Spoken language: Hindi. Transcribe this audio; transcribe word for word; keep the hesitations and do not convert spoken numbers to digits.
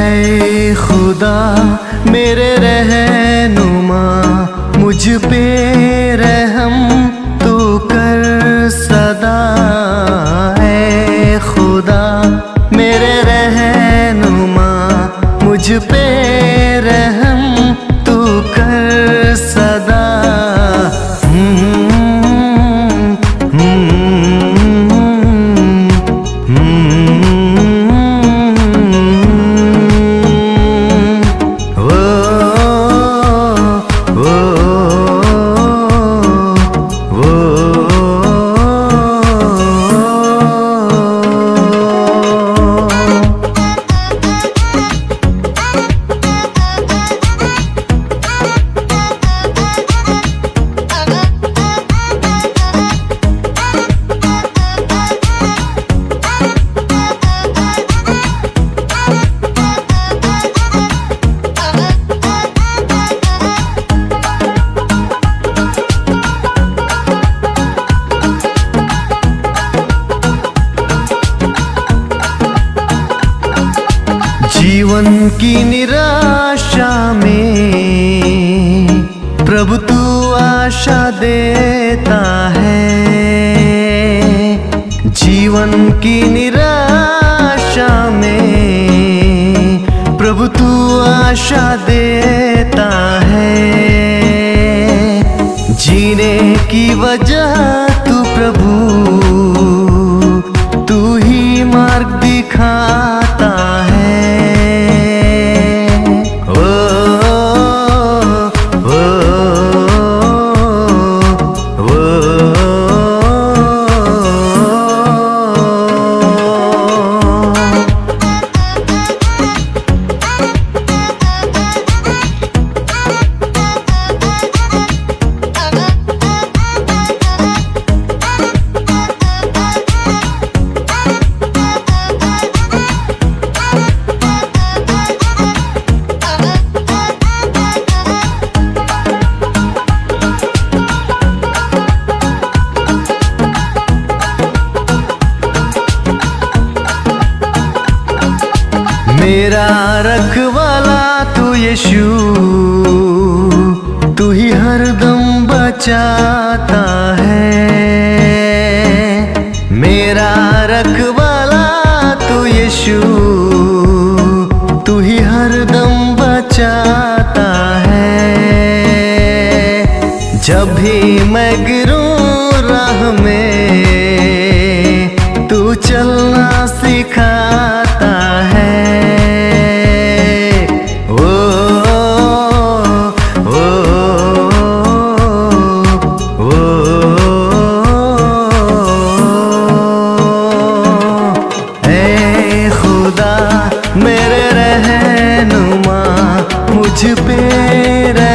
ऐ खुदा मेरे रहनुमा, मुझ पे रहम तू कर सदा। ऐ खुदा मेरे रहनुमा, मुझ पे रहम तू कर सदा। जीवन की निराशा में प्रभु तू आशा देता है। जीवन की निराशा में प्रभु तू आशा देता है। जीने की वजह तू प्रभु, तू ही मार्ग दिखाता है। मेरा रखवाला तू यीशु, तू ही हरदम बचाता है। मेरा रखवाला तू यीशु, तू ही हरदम बचाता है। जब भी मैं गिरूं राह में, तू चलना सिखाता है। मेरे रहनुमा, मुझ पे